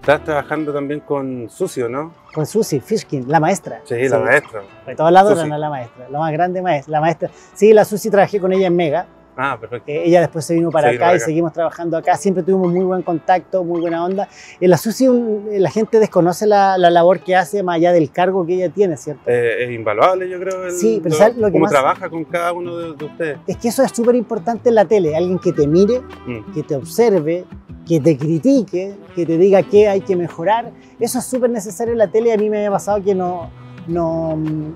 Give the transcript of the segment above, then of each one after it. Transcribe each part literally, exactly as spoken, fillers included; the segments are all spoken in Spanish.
Estás trabajando también con Sucio, ¿no? Con Susi Fishkin, la maestra. Sí, sí. La maestra. De todos lados Susi. era la maestra, la más grande maestra, la maestra. Sí, la Susi trabajé con ella en Mega. Ah, perfecto. Eh, ella después se vino para Se vino acá para y acá. seguimos trabajando acá. Siempre tuvimos muy buen contacto, muy buena onda. En la Susi un, la gente desconoce la, la labor que hace más allá del cargo que ella tiene, ¿cierto? Eh, es invaluable, yo creo, el, Sí, pero lo, ¿sabes lo que cómo más- trabaja con cada uno de, de ustedes. Es que eso es súper importante en la tele. Alguien que te mire, Mm. que te observe, que te critique, que te diga qué hay que mejorar. Eso es súper necesario en la tele. A mí me había pasado que no, no,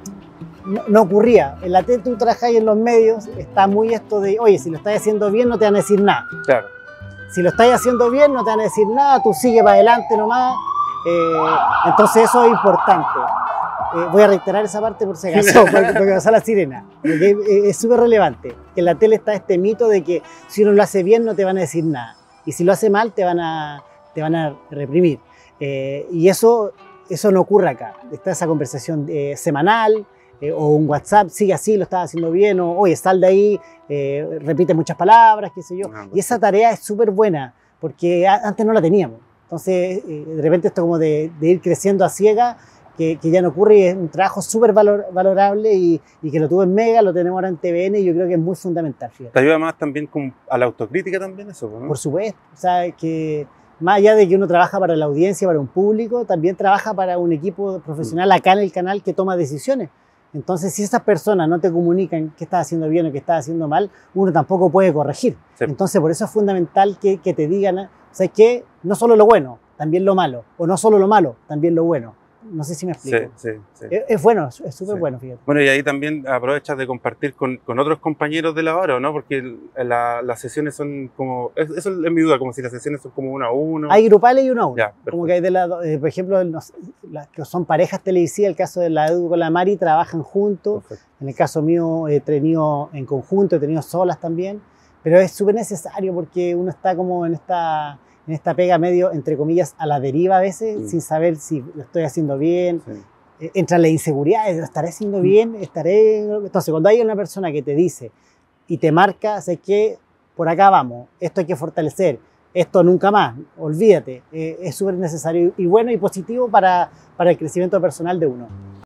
no, no ocurría. En la tele tú trabajas en los medios, está muy esto de, oye, si lo estás haciendo bien no te van a decir nada. Claro. Si lo estás haciendo bien no te van a decir nada, tú sigue para adelante nomás. Eh, entonces eso es importante. Eh, voy a reiterar esa parte por si acaso, porque, porque pasó la sirena. Porque es es súper relevante. Que en la tele está este mito de que si uno lo hace bien no te van a decir nada. Y si lo hace mal te van a, te van a reprimir. Eh, y eso, eso no ocurre acá. Está esa conversación eh, semanal, eh, o un WhatsApp, sigue así, lo estás haciendo bien, o oye, sal de ahí, eh, repite muchas palabras, qué sé yo. Ah, Y esa tarea es súper buena, porque a- antes no la teníamos. Entonces, eh, de repente esto como de, de ir creciendo a ciega, que, que ya no ocurre, y es un trabajo súper valor, valorable y, y que lo tuve en Mega, lo tenemos ahora en T V N y yo creo que es muy fundamental, fíjate. ¿Te ayuda más también con, a la autocrítica también eso, ¿no? Por supuesto, o sea, que más allá de que uno trabaja para la audiencia, para un público, también trabaja para un equipo profesional acá en el canal que toma decisiones. Entonces, si esas personas no te comunican qué estás haciendo bien o qué estás haciendo mal, uno tampoco puede corregir. Sí. Entonces, por eso es fundamental que, que te digan, o sea, que no solo lo bueno, también lo malo, o no solo lo malo, también lo bueno. No sé si me Sí, explico. sí, sí. Es, es bueno, es súper Sí. bueno, fíjate. Bueno, y ahí también aprovechas de compartir con, con otros compañeros de la hora, ¿no? Porque el- la- las sesiones son como, es- eso es mi duda, como si las sesiones son como uno a uno. Hay grupales y uno a uno. Ya, Como perfecto. que hay de la, eh, por ejemplo, los- las que son parejas televisivas, el caso de la Edu con la Mari, trabajan juntos. Perfecto. En el caso mío he tenido en conjunto, he tenido solas también. Pero es súper necesario porque uno está como en esta, en esta pega medio, entre comillas, a la deriva a veces, Mm. sin saber si lo estoy haciendo bien. Sí. Eh, Entra la inseguridad, ¿lo estaré haciendo bien? ¿Estaré...? Entonces, cuando hay una persona que te dice y te marca, sé que por acá vamos, esto hay que fortalecer, esto nunca más, olvídate, eh, es súper necesario y bueno y positivo para, para el crecimiento personal de uno.